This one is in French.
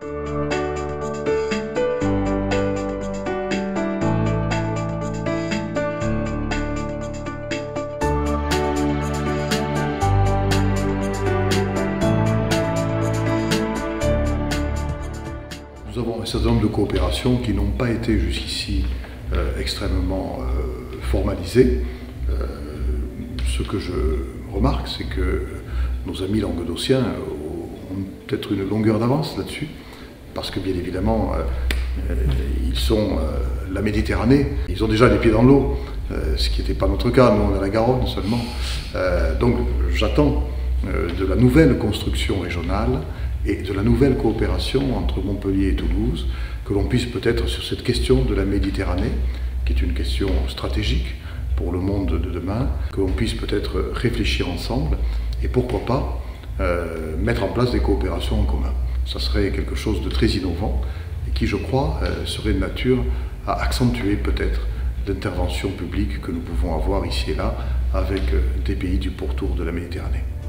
Nous avons un certain nombre de coopérations qui n'ont pas été jusqu'ici extrêmement formalisées. Ce que je remarque, c'est que nos amis languedociens ont peut-être une longueur d'avance là-dessus, parce que bien évidemment, ils sont la Méditerranée, ils ont déjà les pieds dans l'eau, ce qui n'était pas notre cas, nous on a la Garonne seulement. Donc j'attends de la nouvelle construction régionale et de la nouvelle coopération entre Montpellier et Toulouse, que l'on puisse peut-être sur cette question de la Méditerranée, qui est une question stratégique pour le monde de demain, que l'on puisse peut-être réfléchir ensemble et pourquoi pas mettre en place des coopérations en commun. Ça serait quelque chose de très innovant et qui, je crois, serait de nature à accentuer peut-être l'intervention publique que nous pouvons avoir ici et là avec des pays du pourtour de la Méditerranée.